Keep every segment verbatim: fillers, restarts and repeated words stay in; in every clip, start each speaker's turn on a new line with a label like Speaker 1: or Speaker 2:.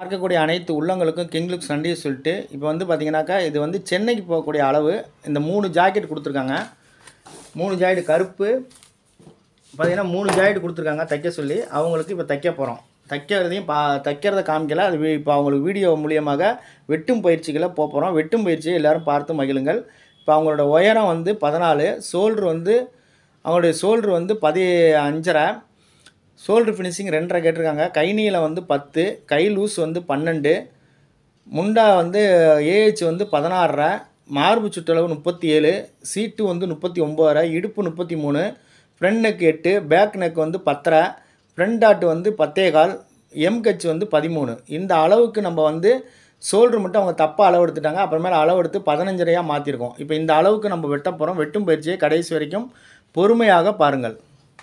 Speaker 1: பார்க்கக்கூடிய அனைத்து உள்ளங்களுக்கும் கிங் லுக்ஸ் நன்றியை சொல்லிட்டு இப்போ வந்து பார்த்தீங்கன்னாக்கா இது வந்து சென்னைக்கு போகக்கூடிய அளவு இந்த மூணு ஜாக்கெட் கொடுத்துருக்காங்க. மூணு ஜாக்கெட் கருப்பு பார்த்தீங்கன்னா மூணு ஜாக்கெட் கொடுத்துருக்காங்க தைக்க சொல்லி. அவங்களுக்கு இப்போ தைக்க போகிறோம். தைக்கிறதையும் பா தைக்கிறத காமிக்கல. அது இப்போ அவங்களுக்கு வீடியோ மூலியமாக வெட்டும் பயிற்சிகளை போக போகிறோம். வெட்டும் பயிற்சியை எல்லோரும் பார்த்து மகிழுங்கள். இப்போ அவங்களோட உயரம் வந்து பதினாலு, ஷோல்ட்ரு வந்து அவங்களுடைய ஷோல்ட்ரு வந்து பதி அஞ்சரை, ஷோல்ட்ரு ஃபினிஷிங் ரெண்டரை கேட்டிருக்காங்க. கை நீளம் வந்து பத்து, கை லூஸ் வந்து பன்னெண்டு, முண்டா வந்து ஏஹெச் வந்து பதினாறரை, மார்பு சுற்றளவு முப்பத்தி ஏழு, சீட்டு வந்து முப்பத்தி ஒம்போதரை, இடுப்பு முப்பத்தி மூணு, ஃப்ரண்ட் நெக் எட்டு, பேக் நெக் வந்து பத்தரை, ஃப்ரண்ட் டாட் வந்து பத்தே கால், எம் கட்ச் வந்து பதிமூணு. இந்த அளவுக்கு நம்ம வந்து ஷோல்ட்ரு மட்டும் அவங்க தப்பாக அளவு எடுத்துட்டாங்க. அப்புறமேல அளவு எடுத்து பதினஞ்சரையாக மாற்றிருக்கோம். இப்போ இந்த அளவுக்கு நம்ம வெட்ட போகிறோம். வெட்டும் பயிற்சியை கடைசி வரைக்கும் பொறுமையாக பாருங்கள்.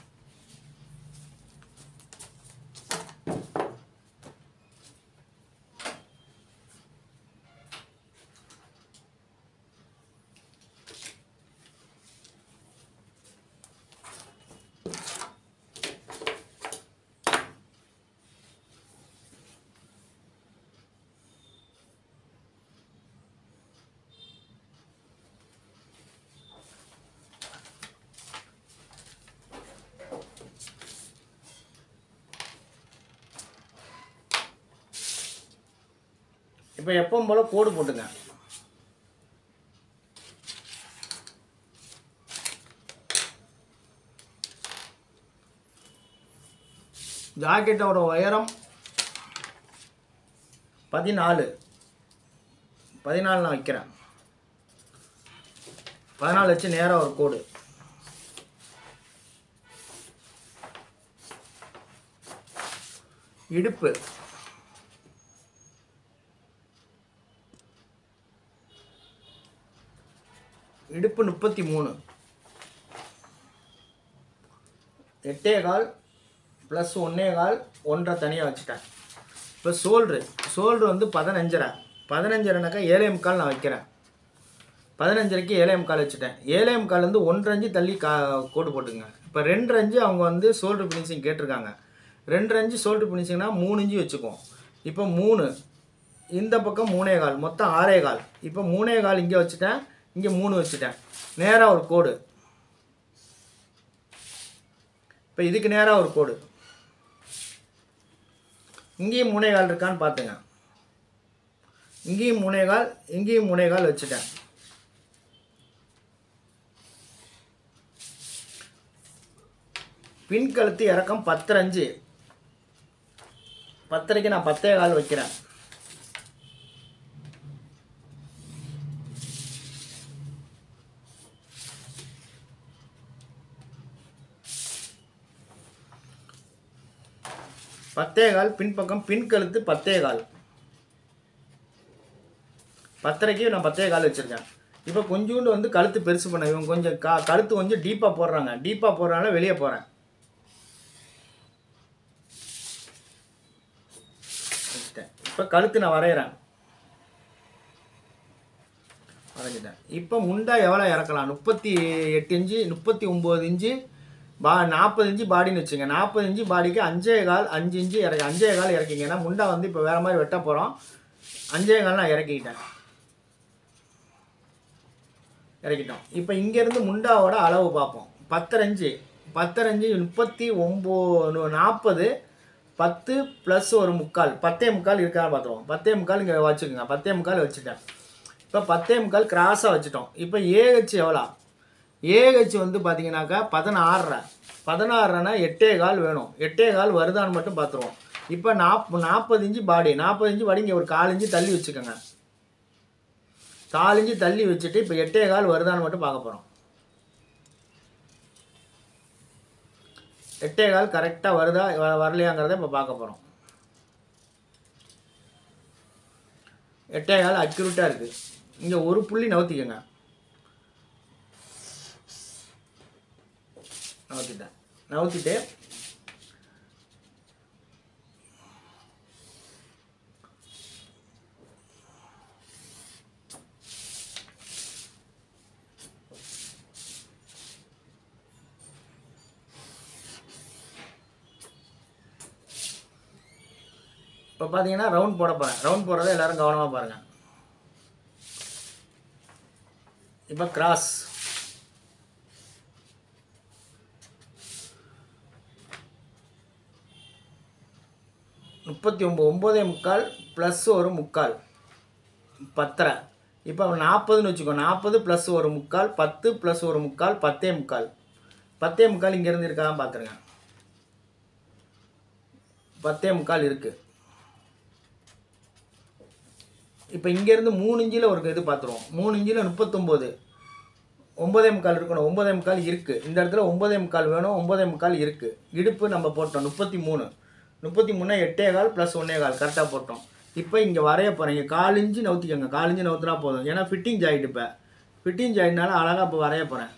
Speaker 1: இப்போ எப்பவும் போல் கோடு போட்டுங்க. ஜாக்கெட்டோட உயரம் பதினாலு பதினாலு நான் வைக்கிறேன். பதினாலு வச்சு நேராக ஒரு கோடு. இடுப்பு இடுப்பு முப்பத்தி மூணு, எட்டே கால் ப்ளஸ் ஒன்றே கால் ஒன்றரை தனியாக வச்சுட்டேன். இப்போ ஷோல்ட்ரு ஷோல்ட்ரு வந்து பதினஞ்சரை, பதினஞ்சரைனாக்கா ஏழே முக்கால் நான் வைக்கிறேன். பதினஞ்சரைக்கு ஏழே முக்கால் வச்சுட்டேன். ஏழே முக்கால் வந்து ஒன்றரை அஞ்சு தள்ளி கா கோடு போட்டுங்க. இப்போ ரெண்டு அஞ்சு அவங்க வந்து ஷோல்ட்ரு ஃபினிஷிங் கேட்டிருக்காங்க. ரெண்டு அஞ்சு ஷோல்ட்ரு ஃபினிஷிங்னா மூணு இஞ்சு வச்சுக்குவோம். இப்போ மூணு இந்த பக்கம் மூணே கால், மொத்தம் ஆறே கால். இப்போ மூணே கால் இங்கே வச்சுட்டேன், இங்கே மூணு வச்சுட்டேன். நேராக ஒரு கோடு. இப்போ இதுக்கு நேராக ஒரு கோடு. இங்கேயும் மூணே கால் இருக்கான்னு பார்த்துங்க. இங்கேயும் மூணே கால், இங்கேயும் மூணே கால் வச்சுட்டேன். பின் கழுத்து இறக்கம் பத்தரை அஞ்சு, பத்தரைக்கு நான் பத்தே கால் வைக்கிறேன். பத்தே கால் பின்பக்கம், பின் கழுத்து பத்தே கால். பத்தரைக்கு நான் பத்தே கால் வச்சுருக்கேன். இப்போ கொஞ்சோண்டு வந்து கழுத்து பெருசு பண்ண, இவங்க கொஞ்சம் கா கழுத்து கொஞ்சம் டீப்பாக போடுறாங்க. டீப்பாக போடுறதுனால வெளியே போகிறேன். இப்போ கழுத்து நான் வரைகிறேன், வரைஞ்சிட்டேன். இப்போ முண்டா எவ்வளோ இறக்கலாம்? முப்பத்தி எட்டு இன்ச்சு, முப்பத்தி ஒம்பது இன்ச்சு, பா நாற்பது இன்ச்சு பாடின்னு வச்சுங்க. நாற்பது இன்ச்சு பாடிக்கு அஞ்சே கால் அஞ்சு இன்ச்சு இறக்கி அஞ்சே கால் இறக்கிங்க. ஏன்னா முண்டா வந்து இப்போ வேறு மாதிரி வெட்ட போகிறோம். அஞ்சே கால் நான் இறக்கிக்கிட்டேன், இறக்கிட்டோம். இப்போ இங்கேருந்து முண்டாவோட அளவு பார்ப்போம். பத்தரை இன்ச்சு, பத்தரை இன்ச்சு முப்பத்தி ஒம்பது, நாற்பது, பத்து ப்ளஸ் ஒரு முக்கால், பத்தே முக்கால் இருக்கான்னு பார்த்துருவோம். பத்தே முக்கால் இங்கே வச்சுக்கோங்க. பத்தே முக்கால் வச்சுட்டேன். இப்போ பத்தே முக்கால் கிராஸாக வச்சுட்டோம். இப்போ ஏஹெச் எவ்வளோ? ஏஹெச் வந்து பார்த்தீங்கன்னாக்கா பதினாறரை, பதினாறுனா எட்டே கால் வேணும். எட்டே கால் வருதான்னு மட்டும் பார்த்துருவோம். இப்போ நாப் நாற்பது இன்ச்சு பாடி, நாற்பது இன்ச்சு பாடி இங்கே ஒரு கால் இன்ச்சு தள்ளி வச்சுக்கோங்க. கால் இன்ச்சு தள்ளி வச்சுட்டு இப்போ எட்டே கால் வருதான்னு மட்டும் பார்க்க போகிறோம். எட்டே கால் கரெக்டாக வருதா வரலையாங்கிறத இப்போ பார்க்க போகிறோம். எட்டே கால் அக்யூரேட்டாக இருக்குது. இங்கே ஒரு புள்ளி நவுத்திக்கோங்க. நவுத்திட்டேன். நவுத்திட்டு இப்போ பார்த்தீங்கன்னா ரவுண்ட் போட போகிறேன். ரவுண்ட் போடுறதை எல்லோரும் கவனமாக பாருங்கள். இப்போ கிராஸ் முப்பத்தி ஒம்பது ஒம்போதே முக்கால் ப்ளஸ் ஒரு முக்கால் பத்தரை. இப்போ நாற்பதுன்னு வச்சுக்கோ. நாற்பது ப்ளஸ் ஒரு முக்கால் பத்து ப்ளஸ் ஒரு முக்கால் பத்தே முக்கால். பத்தே முக்கால் இங்கேருந்து இருக்காதான் பார்த்துருங்க. பத்தே முக்கால் இருக்குது. இப்போ இங்கேருந்து மூணு இஞ்சில் ஒரு இது பார்த்துருவோம். மூணு இஞ்சில் முப்பத்தொம்போது ஒம்பதே முக்கால் இருக்கணும். ஒம்பதே முக்கால் இருக்குது. இந்த இடத்துல ஒம்பதே முக்கால் வேணும். ஒம்பதே முக்கால் இருக்குது. இடுப்பு நம்ம போட்டோம் முப்பத்தி மூணு. முப்பத்தி மூணு எட்டே கால் ப்ளஸ் ஒன்றே கால் கரெக்டாக போட்டோம். இப்போ இங்கே வரைய போகிறீங்க. கால் இன்ச்சு நவுத்திக்கோங்க. கால் இன்ச்சு நவுத்துனா போதும். ஏன்னா ஃபிட்டிங் ஜாயிட்டு இப்போ ஃபிட்டிங் ஜாயிட்னால அழகாக இப்போ வரைய போகிறேன்.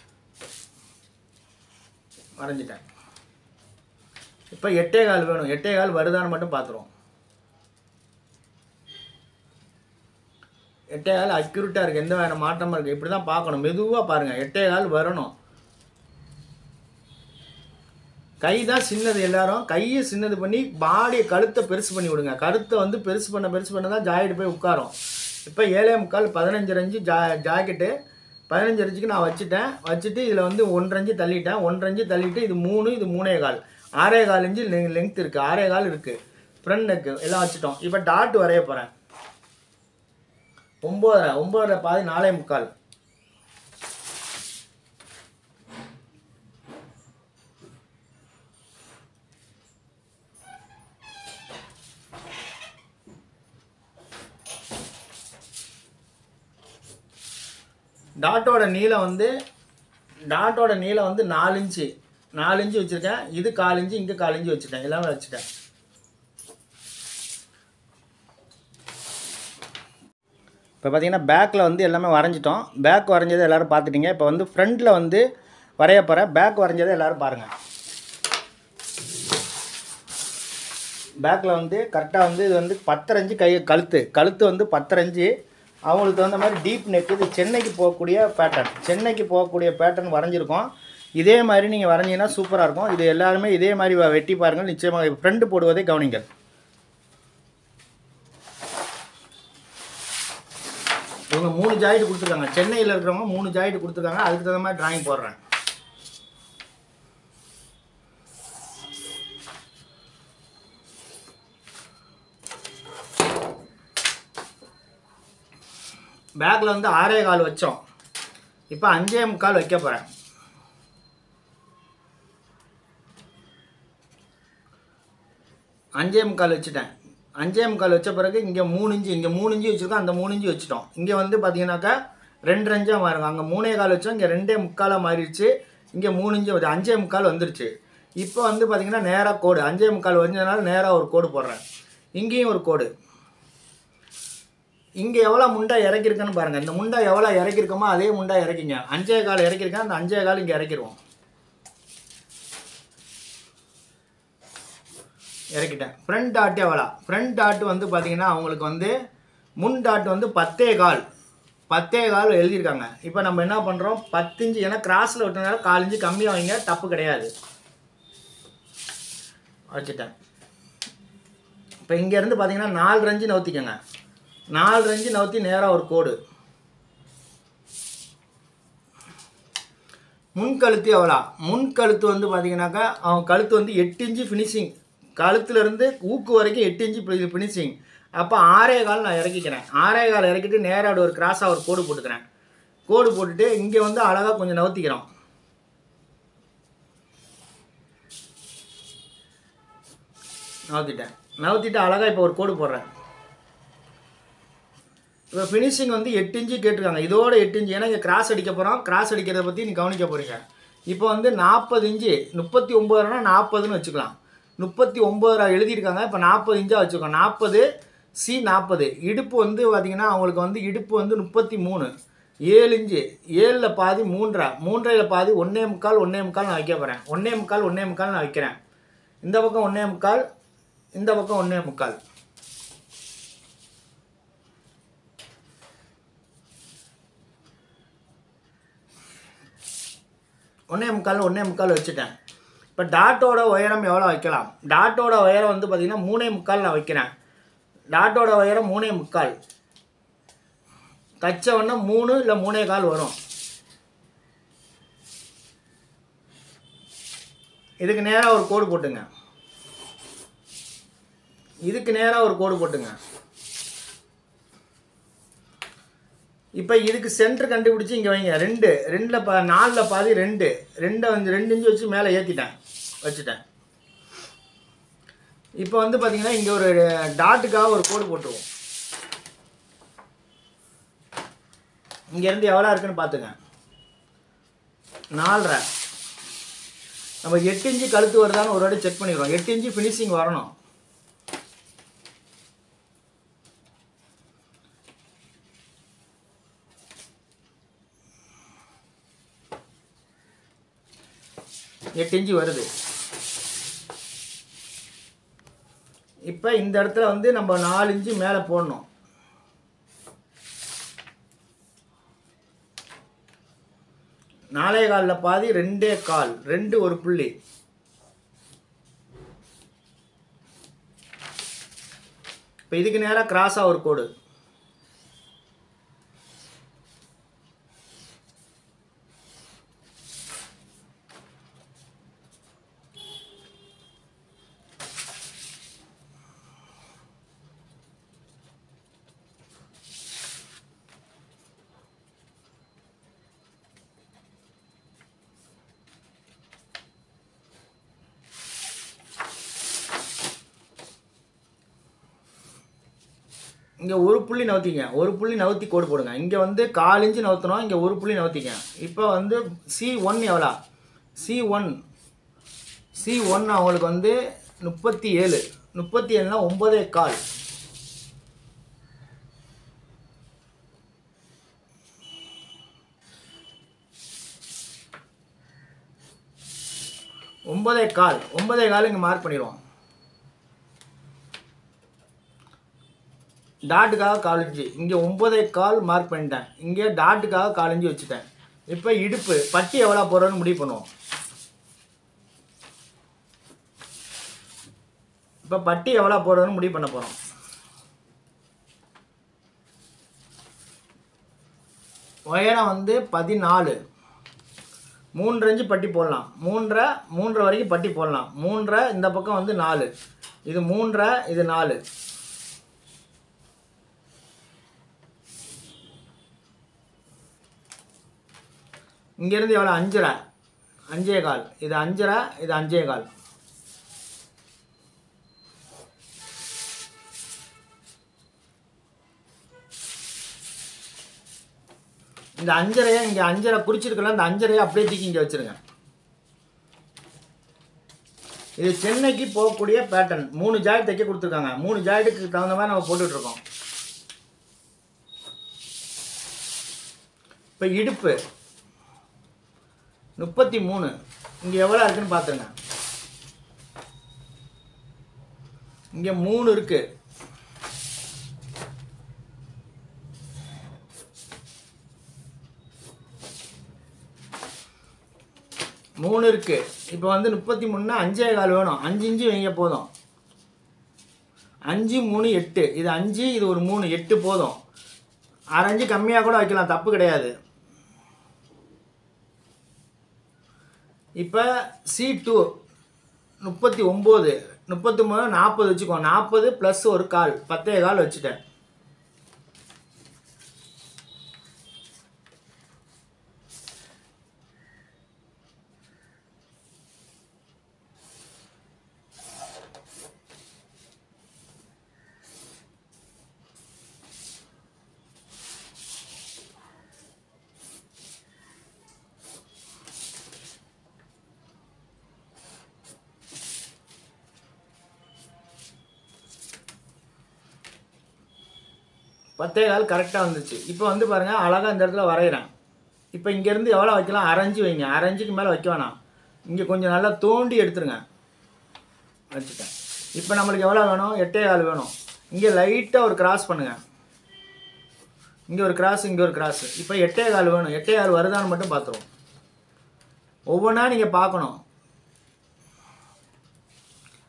Speaker 1: வரைஞ்சிட்டேன். இப்போ எட்டே கால் வேணும். எட்டே கால் வருதான்னு மட்டும் பார்த்துருவோம். எட்டே கால் அக்யூரேட்டாக இருக்குது. எந்த வேறு மாற்றமாக இருக்குது. இப்படி தான் பார்க்கணும். மெதுவாக பாருங்கள். எட்டே கால் வரணும். கை தான் சின்னது. எல்லாரும் கையை சின்னது பண்ணி பாடியை கழுத்தை பெருசு பண்ணி விடுங்க. கழுத்தை வந்து பெருசு பண்ண பெருசு பண்ண தான் ஜாக்கெட்டு போய் உட்காரும். இப்போ ஏழே முக்கால் பதினஞ்சு அஞ்சு ஜா ஜாக்கெட்டு பதினஞ்சு அஞ்சுக்கு நான் வச்சுட்டேன். வச்சுட்டு இதில் வந்து ஒன்றரை தள்ளிட்டேன். ஒன்றரை தள்ளிட்டு இது மூணு இது மூணே கால் ஆறே கால் இன்ச்சு லெங்க் இருக்குது. ஆறே கால் இருக்குது. ஃப்ரண்ட் நெக்கு எல்லாம் வச்சுட்டோம். இப்போ டாட் வரைய போகிறேன். ஒம்போதரை ஒம்போதரை பாதி நாலே முக்கால். டாட்டோட நீளம் வந்து டாட்டோட நீளம் வந்து நாலு இன்ச்சு நாலு இன்ச்சு வச்சுருக்கேன். இது கால் இன்ச்சு இங்கே கால் இன்ச்சு வச்சுட்டேன். எல்லாமே வச்சுட்டேன். இப்போ பார்த்தீங்கன்னா பேக்கில் வந்து எல்லாமே வரைஞ்சிட்டோம். பேக் வரைஞ்சதை எல்லோரும் பார்த்துட்டிங்க. இப்போ வந்து ஃப்ரண்ட்டில் வந்து வரைய போகிறேன். பேக் வரைஞ்சதை எல்லோரும் பாருங்கள். பேக்கில் வந்து கரெக்டாக வந்து இது வந்து பத்தரைஞ்சு கை கழுத்து கழுத்து வந்து பத்தரைஞ்சு. அவங்களுக்கு தகுந்த மாதிரி டீப் நெக். இது சென்னைக்கு போகக்கூடிய பேட்டர்ன். சென்னைக்கு போகக்கூடிய பேட்டர்ன் வரைஞ்சிருக்கோம். இதே மாதிரி நீங்கள் வரைஞ்சிங்கன்னா சூப்பராக இருக்கும். இது எல்லாருமே இதே மாதிரி வெட்டி பாருங்கள். நிச்சயமாக ஃப்ரண்ட் போடுவதை கவனிங்கள். இவங்க மூணு ஜாயிண்ட் கொடுத்துருக்காங்க. சென்னையில் இருக்கிறவங்க மூணு ஜாயிண்ட் கொடுத்துருக்காங்க. அதுக்கு தகுந்த மாதிரி டிராயிங் போடுறேன். பேக்கில் வந்து ஆறே கால் வச்சோம். இப்போ அஞ்சே முக்கால் வைக்க போகிறேன். அஞ்சே முக்கால் வச்சுட்டேன். அஞ்சே முக்கால் வச்ச பிறகு இங்கே மூணு இன்ச்சு இங்கே மூணு இன்ச்சு வச்சுருக்கோம். அந்த மூணு இன்ச்சு வச்சுட்டோம். இங்கே வந்து பார்த்தீங்கன்னாக்கா ரெண்டு அஞ்சாக மாறுங்க. அங்கே மூணே கால் வச்சோம். இங்கே ரெண்டே முக்காலாக மாறிடுச்சு. இங்கே மூணு இன்ச்சு வருது. அஞ்சே முக்கால் வந்துருச்சு. இப்போ வந்து பார்த்தீங்கன்னா நேராக கோடு அஞ்சே முக்கால் வந்ததுனால நேராக ஒரு கோடு போடுறேன். இங்கேயும் ஒரு கோடு. இங்கே எவ்வளோ முண்டா இறக்கிருக்குன்னு பாருங்கள். இந்த முண்டா எவ்வளோ இறக்கிருக்கோமோ அதே முண்டா இறக்கிங்க. அஞ்சே கால் இறக்கிருக்கேன். அந்த அஞ்சே கால் இங்கே இறக்கிடுவோம். இறக்கிட்டேன். ஃப்ரண்ட் டாட்டு எவ்வளோ? ஃப்ரண்ட் டாட்டு வந்து பார்த்தீங்கன்னா அவங்களுக்கு வந்து முன் டாட்டு வந்து பத்தே கால் பத்தே கால் எழுதியிருக்காங்க. இப்போ நம்ம என்ன பண்ணுறோம்? பத்து இன்ச்சு ஏன்னா கிராஸில் விட்டனால கால் இன்ச்சு கம்மியாக வைங்க. தப்பு கிடையாது. வச்சுட்டேன். இப்போ இங்கேருந்து பார்த்தீங்கன்னா நாலு அஞ்சு நவுத்திக்கோங்க. நாலு அஞ்சு நவுத்தி நேராக ஒரு கோடு. முன்கழுத்து எவ்வளோ? முன்கழுத்து வந்து பார்த்தீங்கன்னாக்கா அவன் கழுத்து வந்து எட்டு இன்ச்சு ஃபினிஷிங். கழுத்துலேருந்து ஊக்கு வரைக்கும் எட்டு இன்ச்சு ஃபினிஷிங். அப்போ ஆறே கால் நான் இறக்கிக்கிறேன். ஆறே கால் இறக்கிட்டு நேராக ஒரு கிராஸாக ஒரு கோடு போட்டுக்கிறேன். கோடு போட்டுட்டு இங்கே வந்து அழகாக கொஞ்சம் நவுத்திக்கிறோம். நவுத்திட்டேன். நவுத்திட்டு அழகாக இப்போ ஒரு கோடு போடுறேன். இப்போ ஃபினிஷிங் வந்து எட்டு இன்ச்சு கேட்டிருக்காங்க. இதோட எட்டு இன்ச்சு ஏன்னா இங்கே கிராஸ் அடிக்க போகிறோம். கிராஸ் அடிக்கிறத பற்றி நீ கவனிக்க போகிறீங்க. இப்போ வந்து நாற்பது இன்ச்சு முப்பத்தி ஒம்பது ரூபா நாற்பதுன்னு வச்சுக்கலாம். முப்பத்தி ஒம்பது ரூபா எழுதியிருக்காங்க. இப்போ நாற்பது இன்ச்சாக வச்சுக்கோங்க. நாற்பது சி நாற்பது. இடுப்பு வந்து பார்த்திங்கன்னா அவங்களுக்கு வந்து இடுப்பு வந்து முப்பத்தி மூணு ஏழு இன்ச்சு. ஏழில் பாதி மூன்றரை மூன்றையில் பாதி ஒன்றே முக்கால் ஒன்றே முக்கால் நான் வைக்க போகிறேன். ஒன்றே முக்கால் ஒன்றே முக்கால் நான் வைக்கிறேன். இந்த பக்கம் ஒன்றே முக்கால் இந்த பக்கம் ஒன்றே முக்கால். ஒன்றே முக்கால் ஒன்றே முக்கால் வச்சுட்டேன். இப்போ டாட்டோட உயரம் எவ்வளோ வைக்கலாம்? டாட்டோட உயரம் வந்து பார்த்திங்கன்னா மூணே முக்கால் நான் வைக்கிறேன். டாட்டோட உயரம் மூணே முக்கால். தச்ச உடனே மூணு இல்லை மூணே கால் வரும். இதுக்கு நேராக ஒரு கோடு போட்டுங்க. இதுக்கு நேராக ஒரு கோடு போட்டுங்க. இப்போ இதுக்கு சென்டர் கண்டுபிடிச்சி இங்கே வைங்க. ரெண்டு ரெண்டில் பா நாலில் பாதி ரெண்டு ரெண்டை வந்து ரெண்டு இன்ச்சு வச்சு மேலே ஏற்றிட்டேன் வச்சுட்டேன். இப்போ வந்து பார்த்திங்கன்னா இங்கே ஒரு டாட்டுக்காக ஒரு கோடு போட்டுருவோம். இங்கேருந்து எவ்வளோ இருக்குன்னு பார்த்துங்க. நாலரை. நம்ம எட்டு இன்ச்சு கழுத்து வருதான்னு ஒரு வாட்டி செக் பண்ணிடுவோம். எட்டு இன்ச்சு ஃபினிஷிங் வரணும். எட்டு இன்ச்சு வருது. இப்போ இந்த இடத்துல வந்து நம்ம நாலு இன்ச்சு மேலே போடணும். நாலே காலில் பாதி ரெண்டே கால், ரெண்டு ஒரு புள்ளி. இப்போ இதுக்கு நேராக கிராஸாக ஒரு கோடு. இங்கே ஒரு புள்ளி நவுத்திங்க. ஒரு புள்ளி நவுத்தி கோடு போடுங்க. இங்கே வந்து கால் இன்ச்சு நவுத்தணும். இங்கே ஒரு புள்ளி நவுத்திங்க. இப்போ வந்து சி ஒன் எவ்வளோ? சி ஒன் சி ஒன் அவங்களுக்கு வந்து முப்பத்தி ஏழு. முப்பத்தி ஏழுனா ஒம்பதே கால். ஒம்பதே கால் ஒம்பதே கால் இங்கே மார்க் பண்ணிடுவோம். டாட்டுக்காக கால் இன்ச்சு. இங்கே ஒம்பதே கால் மார்க் பண்ணிட்டேன். இங்கே டாட்டுக்காக கால் இன்ச்சு வச்சுட்டேன். இப்போ இடுப்பு பட்டி எவ்வளோ போடுறோன்னு முடிவு பண்ணுவோம். இப்போ பட்டி எவ்வளோ போடுறோன்னு முடிவு பண்ண போகிறோம். உயரம் வந்து பதினாலு. மூன்றரை இன்ச்சு பட்டி போடலாம். மூன்றரை மூன்றரை வரைக்கும் பட்டி போடலாம். மூன்றரை இந்த பக்கம் வந்து நாலு. இது மூன்றரை, இது நாலு. இங்கேருந்து எவ்வளோ? அஞ்சரை, அஞ்சே கால். இது அஞ்சரை, இது அஞ்சே கால். இந்த அஞ்சரையை இங்கே அஞ்சரை குறிச்சிருக்கலாம். இந்த அஞ்சரையை அப்படியே தூக்கி இங்கே வச்சுருங்க. இது சென்னைக்கு போகக்கூடிய பேட்டர்ன். மூணு ஜாயிட் தைக்க கொடுத்துருக்காங்க. மூணு ஜாயிட்டுக்கு தகுந்த மாதிரி நம்ம போட்டுட்ருக்கோம். இப்போ இடுப்பு முப்பத்தி மூணு. இங்கே எவ்வளோ இருக்குன்னு பார்த்துருங்க. இங்கே மூணு இருக்கு. மூணு இருக்கு. இப்போ வந்து முப்பத்தி மூணுனா அஞ்சே கால் வேணும். அஞ்சு இன்ச்சு வைங்க போதும். அஞ்சு மூணு எட்டு. இது அஞ்சு, இது ஒரு மூணு, எட்டு போதும். அரை அஞ்சு கம்மியாக கூட வைக்கலாம், தப்பு கிடையாது. இப்போ சி டூ முப்பத்தி ஒம்பது. முப்பத்தி மூணு நாற்பது வச்சுக்கோ. நாற்பது ப்ளஸ் ஒரு கால், பத்தே கால் வச்சுட்டேன். பத்தே கால் கரெக்டாக வந்துச்சு. இப்போ வந்து பாருங்கள், அழகாக இந்த இடத்துல வரைகிறேன். இப்போ இங்கேருந்து எவ்வளோ வைக்கலாம்? அரைஞ்சி வைங்க. அரைஞ்சிக்கு மேலே வைக்க வேணாம். இங்கே கொஞ்சம் நல்லா தோண்டி எடுத்துருங்க. வச்சுட்டேன். இப்போ நம்மளுக்கு எவ்வளோ வேணும்? எட்டே கால் வேணும். இங்கே லைட்டாக ஒரு கிராஸ் பண்ணுங்கள். இங்கே ஒரு கிராஸ், இங்கே ஒரு கிராஸ். இப்போ எட்டே கால் வேணும். எட்டே கால் வருதான்னு மட்டும் பார்த்துருவோம். ஒவ்வொன்றா நீங்கள் பார்க்கணும்.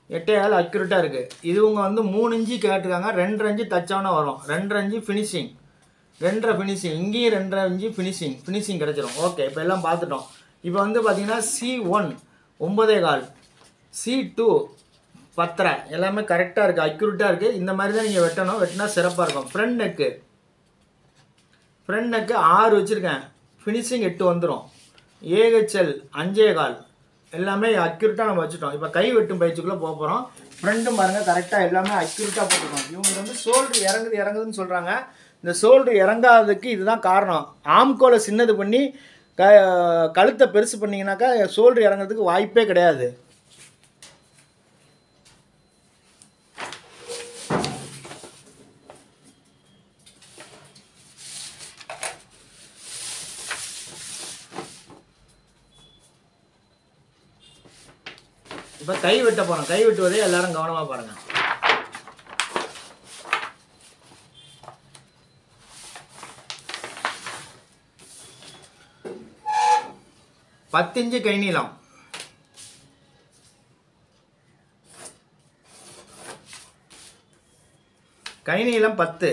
Speaker 1: எட்டே கால் அக்யூரேட்டாக இருக்குது. இதுவங்க வந்து மூணு இன்ச்சு கேட்டிருக்காங்க. ரெண்டரை இன்ச்சு தச்சவொன்னே வரும். ரெண்டரை இன்ச்சு ஃபினிஷிங், ரெண்டரை ஃபினிஷிங், இங்கேயும் ரெண்டரை இன்ச்சு ஃபினிஷிங் ஃபினிஷிங் கிடச்சிரும். ஓகே, இப்போ எல்லாம் பார்த்துட்டோம். இப்போ வந்து பார்த்தீங்கன்னா சி ஒன் ஒம்பதே கால், சி டூ பத்தரை, எல்லாமே கரெக்டாக இருக்குது, அக்யூரேட்டாக இருக்குது. இந்த மாதிரி தான் நீங்கள் வெட்டணும். வெட்டினா சிறப்பாக இருக்கும். ஃப்ரண்ட் நெக்கு ஃப்ரண்ட் நெக்கு ஆறு வச்சுருக்கேன். ஃபினிஷிங் எட்டு வந்துடும். ஏஹெச்எல் அஞ்சே கால், எல்லாமே அக்யூரேட்டாக நம்ம வச்சுட்டோம். இப்போ கை வெட்டும் பயிற்சிக்குள்ளே போக போகிறோம். ஃப்ரண்ட்டும் பாருங்கள் கரெக்டாக எல்லாமே அக்யூரேட்டாக போட்டுருக்கோம். இவங்க வந்து ஷோல்டர் இறங்குது இறங்குதுன்னு சொல்கிறாங்க. இந்த ஷோல்டர் இறங்காததுக்கு இதுதான் காரணம். ஆம்கோலை சின்னது பண்ணி க கழுத்தை பெருசு பண்ணிங்கனாக்கா ஷோல்டர் இறங்குறதுக்கு வாய்ப்பே கிடையாது. இப்போ கை வெட்ட போகிறோம். கை வெட்டுவதே எல்லாரும் கவனமாக பாருங்கள். பத்து இன்ச்சு கை நீளம், கை நீளம் பத்து,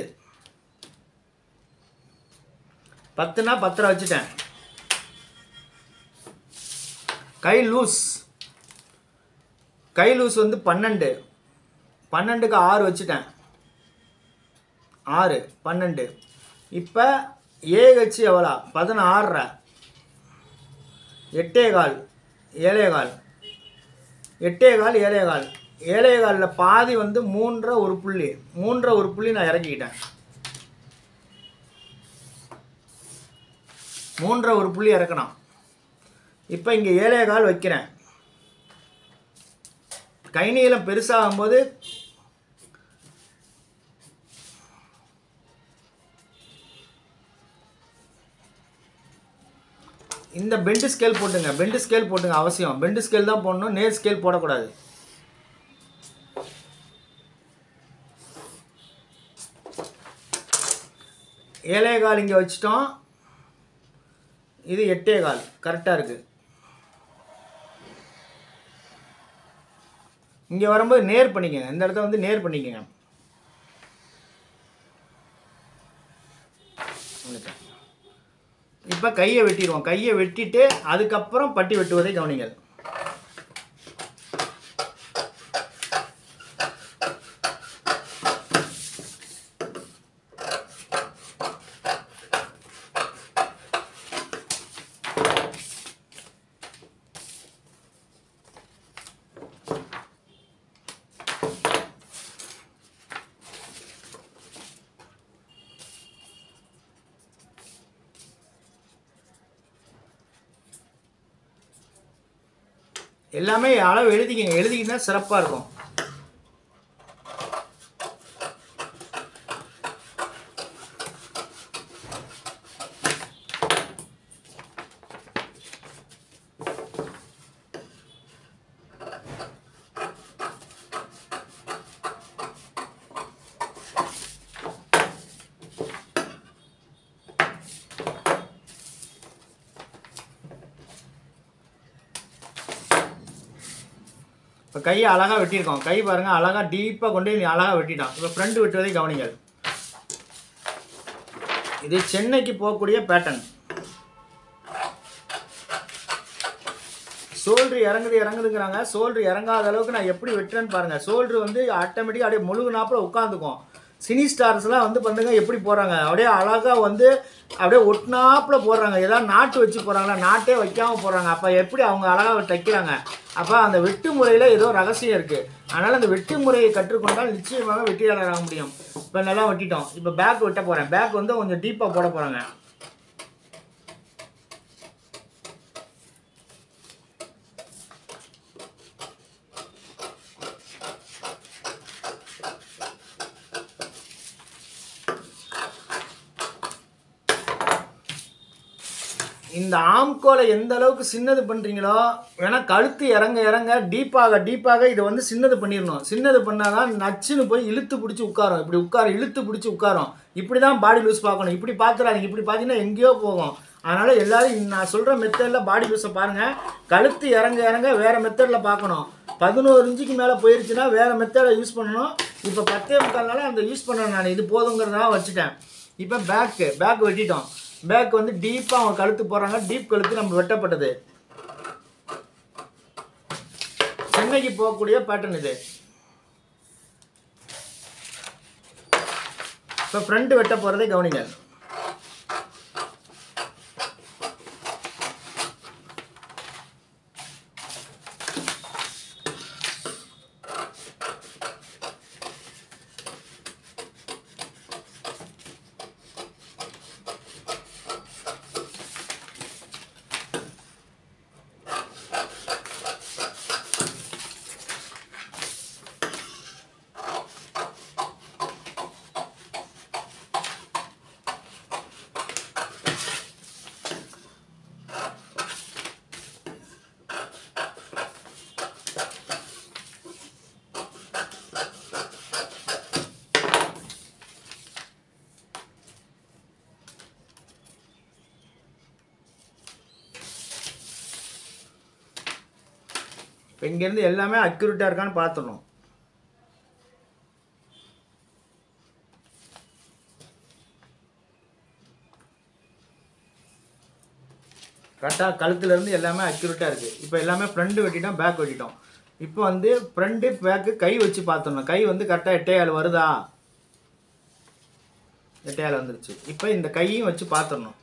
Speaker 1: பத்துனா பத்தரை வச்சுட்டேன். கை லூஸ், கை லூஸ் வந்து பன்னெண்டு, பன்னெண்டுக்கு ஆறு வச்சுட்டேன். ஆறு பன்னெண்டு. இப்போ ஏஹெச் எவ்வளோ? பதினாறரை, எட்டே கால், ஏழே கால், எட்டே கால், ஏழே கால். ஏழே காலில் பாதி வந்து மூன்றரை ஒரு புள்ளி, மூன்றரை ஒரு புள்ளி நான் இறக்கிக்கிட்டேன். மூன்றரை ஒரு புள்ளி இறக்கணும். இப்போ இங்கே ஏழே கால் வைக்கிறேன். கை நீளம் பெருசாகும் போது இந்த பெண்டு ஸ்கேல் போட்டுங்க. பெண்டு ஸ்கேல் போட்டுங்க அவசியம். பெண்டு ஸ்கேல் தான் போடணும், நேர் ஸ்கேல் போடக்கூடாது. ஏழே கால் இங்கே வச்சிட்டோம். இது எட்டே கால் கரெக்டாக இருக்குது. இங்கே வரும்போது நேர் பண்ணிக்கங்க. இந்த இடத்த வந்து நேர் பண்ணிக்கங்க. இப்போ கையை வெட்டிடுவோம். கையை வெட்டிட்டு அதுக்கப்புறம் பட்டி வெட்டுவதை கவனிங்கள். எல்லாமே அளவு எழுதிக்கங்க. எழுதிக்கிட்டா சிறப்பாக இருக்கும். இப்போ கையை அழகாக வெட்டியிருக்கோம். கை பாருங்கள் அழகாக டீப்பாக கொண்டு நீ அழகாக வெட்டிட்டோம். இப்போ ஃப்ரண்ட் வெட்டுவதை கவனிங்கள். இது சென்னைக்கு போகக்கூடிய பேட்டர்ன். ஷோல்ட்ரு இறங்குது இறங்குதுங்கிறாங்க. ஷோல்ட்ரு இறங்காத அளவுக்கு நான் எப்படி வெட்டுறேன்னு பாருங்கள். ஷோல்ட்ரு வந்து ஆட்டோமேட்டிக்காக அப்படியே முழுகு நாப்பில் உட்காந்துக்கும். சினி ஸ்டார்ஸ்லாம் வந்து பண்ணுங்க எப்படி போகிறாங்க, அப்படியே அழகாக வந்து அப்படியே ஒட்டினாப்பில் போடுறாங்க. ஏதாவது நாட்டு வச்சு போகிறாங்களா, நாட்டே வைக்காமல் போடுறாங்க. அப்போ எப்படி அவங்க அழகாக தைக்கிறாங்க. அப்போ அந்த வெட்டு முறையில் ஏதோ ரகசியம் இருக்குது. அதனால் அந்த வெட்டு முறையை கற்றுக்கொண்டால் நிச்சயமாக வெற்றியாளர் ஆக முடியும். இப்போ நல்லா வெட்டிட்டோம். இப்போ பேக் வெட்ட போகிறேன். பேக் வந்து கொஞ்சம் டீப்பாக போட போகிறாங்க. இந்த ஆம்கோலை எந்த அளவுக்கு சின்னது பண்ணுறீங்களோ, வேணா கழுத்து இறங்க இறங்க டீப்பாக டீப்பாக இதை வந்து சின்னது பண்ணிடணும். சின்னது பண்ணால் தான் நச்சுன்னு போய் இழுத்து பிடிச்சி உட்காரும். இப்படி உட்காரும், இழுத்து பிடிச்சி உட்காரும். இப்படி தான் பாடி லூஸ் பார்க்கணும். இப்படி பார்த்துறாதீங்க. இப்படி பார்த்தீங்கன்னா எங்கேயோ போகும். அதனால் எல்லோரும் நான் சொல்கிற மெத்தடில் பாடி லூஸை பாருங்கள். கழுத்து இறங்க இறங்க வேறு மெத்தடில் பார்க்கணும். பதினோரு இன்ச்சுக்கு மேலே போயிடுச்சுன்னா வேறு மெத்தடை யூஸ் பண்ணணும். இப்போ பத்தே முக்கால்னால அந்த யூஸ் பண்ண நான் இது போதுங்கிறதுனால வச்சுட்டேன். இப்போ பேக்கு பேக் வெட்டிட்டோம். பேக் வந்து டீப்பாக அவங்க கழுத்து போடுறாங்க. டீப் கழுத்து நம்ம வெட்டப்பட்டது. சென்னைக்கு போகக்கூடிய பேட்டர்ன் இது. இப்போ ஃப்ரண்ட் வெட்ட போகிறதே கவனிங்க. இப்போ இங்கேருந்து எல்லாமே அக்யூரேட்டாக இருக்கான்னு பார்த்துடணும். கரெக்டாக கழுத்துலேருந்து எல்லாமே அக்யூரேட்டாக இருக்குது. இப்போ எல்லாமே ஃப்ரண்ட் வெட்டிட்டோம், பேக் வெட்டிட்டோம். இப்போ வந்து ஃப்ரண்ட்டு பேக்கு கை வச்சு பார்த்துடணும். கை வந்து கரெக்டாக எட்டையால் வருதா? எட்டையால் வந்துருச்சு. இப்போ இந்த கையும் வச்சு பார்த்துடணும்.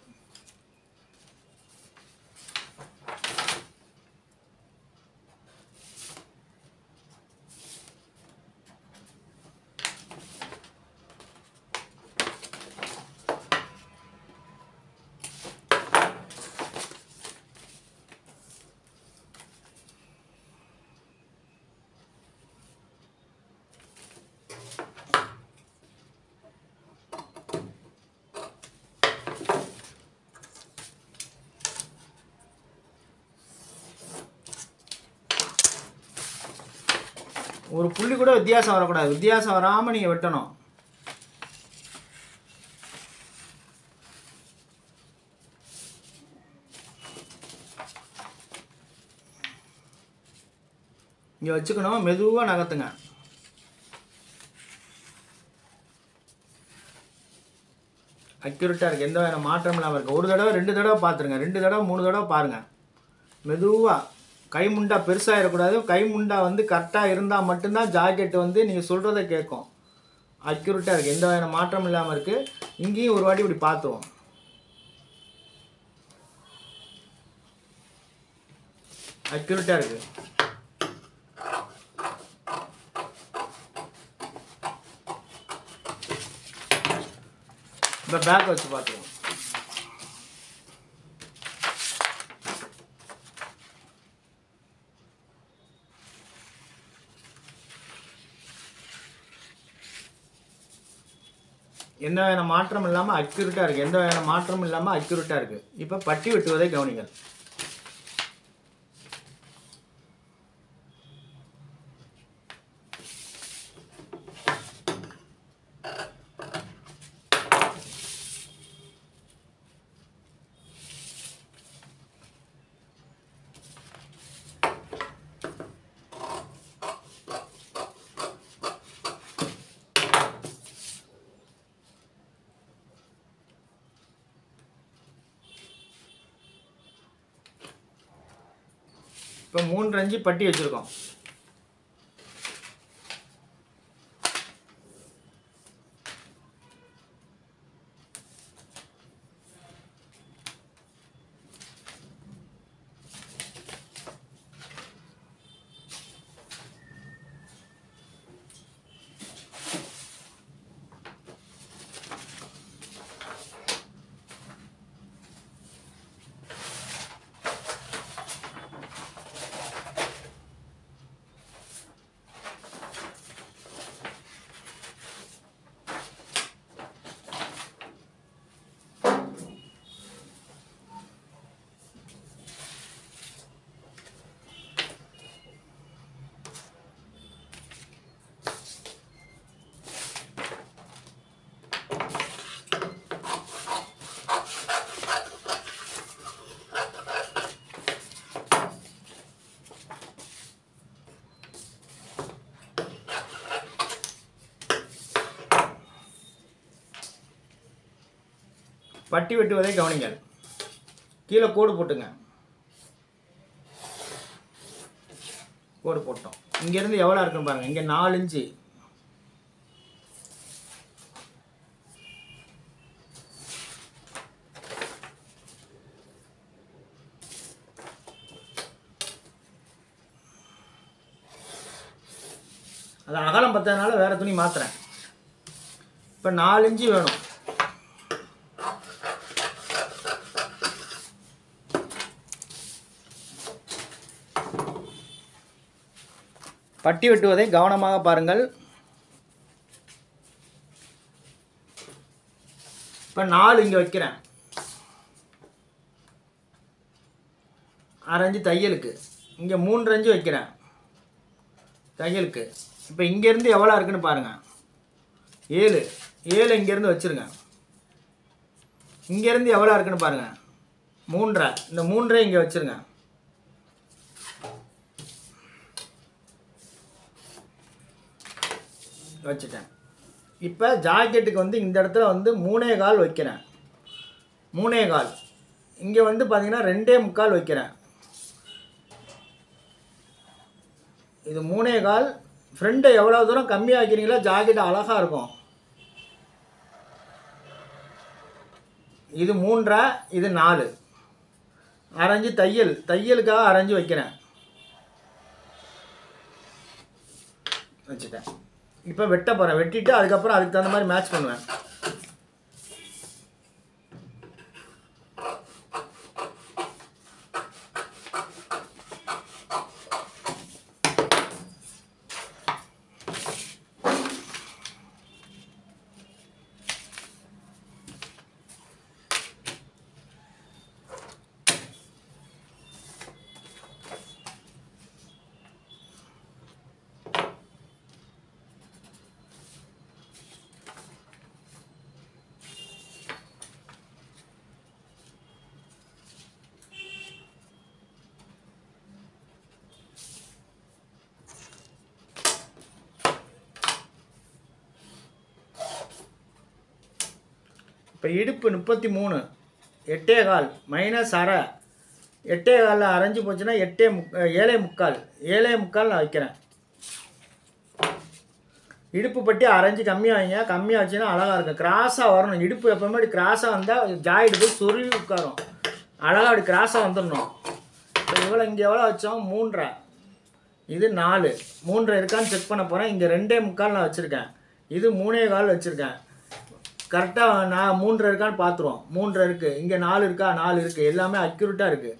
Speaker 1: ஒரு புள்ளி கூட வித்தியாசம் வரக்கூடாது. வித்தியாசம் வராமல் நீங்கள் வெட்டணும். இங்கே வச்சுக்கணும். மெதுவாக நகர்த்துங்க. அக்யூரேட்டாக இருக்குது. எந்த வேறு மாற்றம் இல்லாமல் இருக்குது. ஒரு தடவை ரெண்டு தடவை பார்த்துருங்க. ரெண்டு தடவை மூணு தடவை பாருங்கள். மெதுவாக. கை முண்டா பெருசாக இருக்கக்கூடாது. கை முண்டா வந்து கரெக்டாக இருந்தால் மட்டும்தான் ஜாக்கெட்டு வந்து நீங்கள் சொல்கிறத கேட்கும். அக்யூரேட்டாக இருக்குது. எந்த வகையான மாற்றம் இல்லாமல் இருக்குது. இங்கேயும் ஒரு வாட்டி இப்படி பார்த்துருவோம். அக்யூரேட்டாக இருக்குது. இப்போ பேக் வச்சு பார்த்துருவோம். எந்த வகையான மாற்றம் இல்லாமல் அக்யூரேட்டாக இருக்குது. எந்த வகையான மாற்றமும் இல்லாமல் அக்யூரேட்டாக இருக்குது. இப்போ பட்டி வெட்டுவதை கவனிங்கள். இப்போ மூன்று அஞ்சு பட்டி வச்சுருக்கோம். பட்டி வெட்டுவதை கவனிங்கள். கீழே கோடு போட்டுங்க. கோடு போட்டோம். இங்கேருந்து எவ்வளோ இருக்குன்னு பாருங்கள். இங்கே நாலு இன்ச்சு. அது அகலம் பத்ததுனால வேறு துணி மாற்றுறேன். இப்போ நாலு இன்ச்சு வேணும். பட்டி வெட்டுவதை கவனமாக பாருங்கள். இப்போ நாலு இங்கே வைக்கிறேன். அரைஞ்சு தையலுக்கு. இங்கே மூன்று அஞ்சு வைக்கிறேன் தையலுக்கு. இப்போ இங்கேருந்து எவ்வளோ இருக்குன்னு பாருங்கள். ஏழு ஏழு இங்கேருந்து வச்சுருங்க. இங்கேருந்து எவ்வளோ இருக்குன்னு பாருங்கள். மூன்றரை. இந்த மூன்றரை இங்கே வச்சுருங்க. வச்சுட்டேன். இப்போ ஜாக்கெட்டுக்கு வந்து இந்த இடத்துல வந்து மூணே கால் வைக்கிறேன். மூணே கால். இங்கே வந்து பார்த்தீங்கன்னா ரெண்டே முக்கால் வைக்கிறேன். இது மூணே கால். ஃப்ரெண்டை எவ்வளோ தூரம் கம்மியாக வைக்கிறீங்களோ ஜாக்கெட் அழகாக இருக்கும். இது மூன்றரை, இது நாலு. அரைஞ்சு தையல் தையலுக்காக அரைஞ்சு வைக்கிறேன். வச்சுட்டேன். இப்போ வெட்ட போகிறேன். வெட்டிட்டு அதுக்கப்புறம் அதுக்கு தகுந்த மாதிரி மேட்ச் பண்ணுவேன். இப்போ இடுப்பு முப்பத்தி மூணு, எட்டே கால் மைனஸ் அரை. எட்டே காலில் அரைஞ்சி போச்சுன்னா எட்டே முக் ஏழே முக்கால் ஏழே முக்கால் நான் வைக்கிறேன். இடுப்பு பட்டி அரைஞ்சி கம்மியாக வைங்க. கம்மியாக வச்சுன்னா அழகாக இருக்கும். கிராஸாக வரணும். இடுப்பு எப்போவுமே அப்படி கிராஸாக வந்தால் ஜாயிடு போய் சொருவி உட்காரும். அழகாக அப்படி கிராஸாக வந்துடணும். இப்போ இவ்வளோ இங்கே எவ்வளோ வச்சோம்? மூன்றரை. இது நாலு. மூன்றரை இருக்கான்னு செக் பண்ண போகிறேன். இங்கே ரெண்டே முக்கால் நான் வச்சுருக்கேன். இது மூணே கால் வச்சுருக்கேன். கரெக்டாக நான் மூன்றரை இருக்கான்னு பார்த்துருவோம். மூன்றரை இருக்குது. இங்கே நாலு இருக்கா? நாலு இருக்குது. எல்லாமே அக்யூரேட்டாக இருக்குது.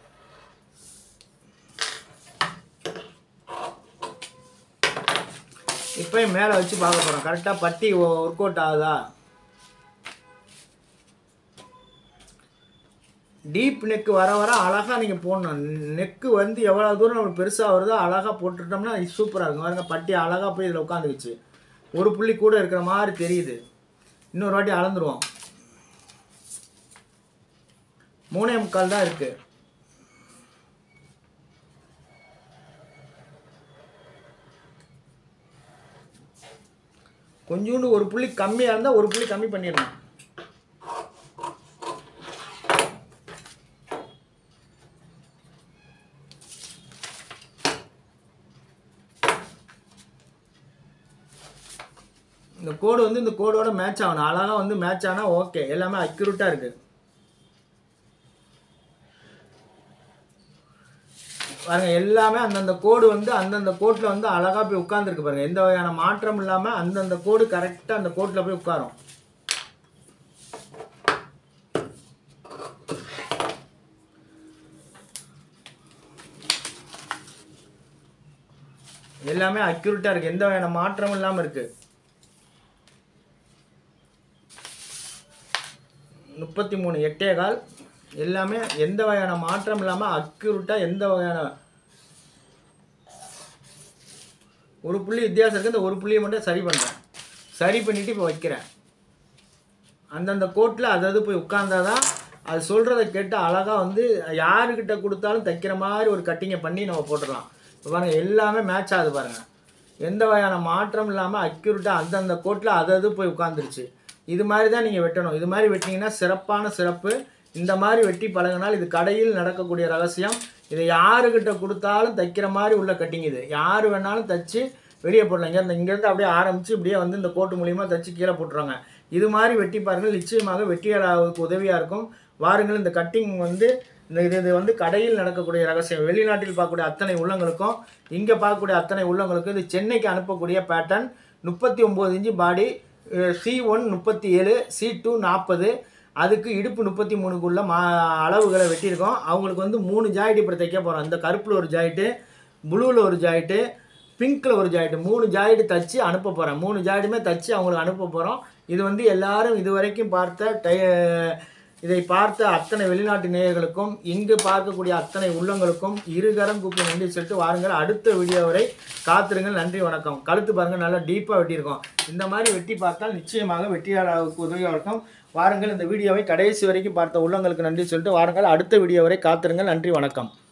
Speaker 1: இப்போயும் மேலே வச்சு பார்க்க போகிறோம். கரெக்டாக பட்டி ஒர்க் அவுட் ஆகுதா? டீப் நெக்கு வர வர அழகாக நீங்கள் போடணும். நெக்கு வந்து எவ்வளோ தூரம் நம்மளுக்கு பெருசாக வருதோ அழகாக போட்டுட்டோம்னா இது சூப்பராக இருக்கும். பாருங்க, பட்டி அழகாக போய் இதில் உட்காந்துக்குச்சு. ஒரு புள்ளி கூட இருக்கிற மாதிரி தெரியுது. இன்னொரு வாட்டி அளந்துருவோம். மூணே முக்கால் தான் இருக்குது. கொஞ்சோண்டு ஒரு புள்ளி கம்மியாக இருந்தால் ஒரு புள்ளி கம்மி பண்ணிடணும். இந்த கோடு வந்து இந்த கோடோட மேட்ச் ஆகணும். அழகாக வந்து மேட்ச் ஆனால் ஓகே. எல்லாமே அக்யூரேட்டாக இருக்குது. பாருங்கள், எல்லாமே அந்தந்த கோடு வந்து அந்தந்த கோட்டில் வந்து அழகாக போய் உட்காந்துருக்கு பாருங்கள். எந்த வகையான மாற்றம் இல்லாமல் அந்தந்த கோடு கரெக்டாக அந்த கோட்டில் போய் உட்காரும். எல்லாமே அக்யூரேட்டாக இருக்குது. எந்த வகையான மாற்றமும் இல்லாமல் இருக்குது. முப்பத்தி மூணு எட்டே கால். எல்லாமே எந்த வகையான மாற்றம் இல்லாமல் அக்யூரேட்டாக எந்த வகையான ஒரு புள்ளி வித்தியாசம் இருக்குது. இந்த ஒரு புள்ளியை மட்டும் சரி பண்ணுறேன். சரி பண்ணிவிட்டு இப்போ வைக்கிறேன். அந்தந்த கோட்டில் அதாவது போய் உட்கார்ந்தாதான் அது சொல்கிறத கேட்டு அழகாக வந்து யாருக்கிட்ட கொடுத்தாலும் தைக்கிற மாதிரி ஒரு கட்டிங்கை பண்ணி நம்ம போட்டுடலாம். இப்போ பாருங்கள், எல்லாமே மேட்ச் ஆகுது பாருங்கள். எந்த வகையான மாற்றம் இல்லாமல் அக்யூரேட்டாக அந்தந்த கோட்டில் அதாவது போய் உட்காந்துருச்சு. இது மாதிரி தான் நீங்கள் வெட்டணும். இது மாதிரி வெட்டினீங்கன்னா சிறப்பான சிறப்பு. இந்த மாதிரி வெட்டி பழகினால் இது கடையில் நடக்கக்கூடிய ரகசியம். இதை யாருக்கிட்ட கொடுத்தாலும் தைக்கிற மாதிரி உள்ள கட்டிங் இது. யார் வேணாலும் தைச்சி வெளியே போடலாம். இங்கே இங்கேருந்து அப்படியே ஆரம்பித்து இப்படியே வந்து இந்த கோட்டு மூலியமாக தைச்சி கீழே போட்டுருவாங்க. இது மாதிரி வெட்டி பாருங்கள், நிச்சயமாக வெட்டியாளருக்கு உதவியாக இருக்கும். வாருங்கள், இந்த கட்டிங் வந்து இந்த இது இது வந்து கடையில் நடக்கக்கூடிய ரகசியம். வெளிநாட்டில் பார்க்கக்கூடிய அத்தனை உள்ளங்களுக்கும் இங்கே பார்க்கக்கூடிய அத்தனை உள்ளங்களுக்கும் இது சென்னைக்கு அனுப்பக்கூடிய பேட்டர்ன். முப்பத்தி ஒம்பது இன்ச்சு பாடி, சி ஒன் முப்பத்தி ஏழு, சி டூ நாற்பது, அதுக்கு இடுப்பு முப்பத்தி மூணுக்குள்ள மா அளவுகளை வெட்டியிருக்கோம். அவங்களுக்கு வந்து மூணு ஜாயிட்டு இப்படி தைக்க போகிறோம். இந்த கருப்பில் ஒரு ஜாயிட்டு, ப்ளூவில் ஒரு ஜாயிட்டு, பிங்க்கில் ஒரு ஜாயிட்டு, மூணு ஜாயிட்டு தைச்சி அனுப்ப போகிறேன். மூணு ஜாயிட்டுமே தைச்சி அவங்களுக்கு அனுப்ப போகிறோம். இது வந்து எல்லாரும் இது வரைக்கும் பார்த்த டை இதை பார்த்த அத்தனை வெளிநாட்டு நேயர்களுக்கும் இங்கு பார்க்கக்கூடிய அத்தனை உள்ளங்களுக்கும் இருகரம் கூப்பி நன்றி சொல்லிட்டு வாருங்கள். அடுத்த வீடியோ வரை காத்திருங்கள். நன்றி, வணக்கம். கழுத்து பாருங்கள், நல்லா டீப்பாக வெட்டியிருக்கோம். இந்த மாதிரி வெட்டி பார்த்தால் நிச்சயமாக வெட்டியாளருக்கு உதவியாக இருக்கும். வாருங்கள், இந்த வீடியோவை கடைசி வரைக்கும் பார்த்த உள்ளங்களுக்கு நன்றி சொல்லிட்டு வாருங்கள். அடுத்த வீடியோ வரை காத்திருங்கள். நன்றி, வணக்கம்.